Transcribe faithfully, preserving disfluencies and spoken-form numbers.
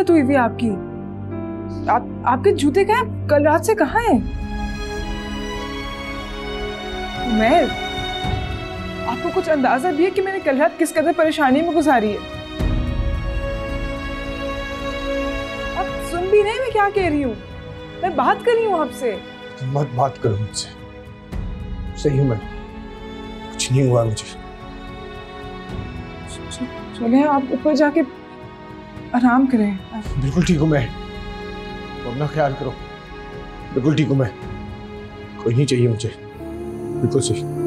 हालत हुई हुई है आपकी? आप आपके जूते कहाँ हैं? कल रात से कहाँ हैं? मैं आपको कुछ अंदाजा भी है कि मैंने कल रात किस कदर परेशानी में गुजारी है? आप सुन भी नहीं मैं क्या कह रही हूँ? मैं बात कर रही हूँ आपसे। मत बात करो मुझसे, सही हूँ मैं, कुछ नहीं हुआ मुझे। चले आप ऊपर जाके आराम करें। बिल्कुल ठीक हूँ मैं, अपना ख्याल करो। बिल्कुल ठीक हूँ मैं, कोई नहीं चाहिए मुझे, बिल्कुल सही।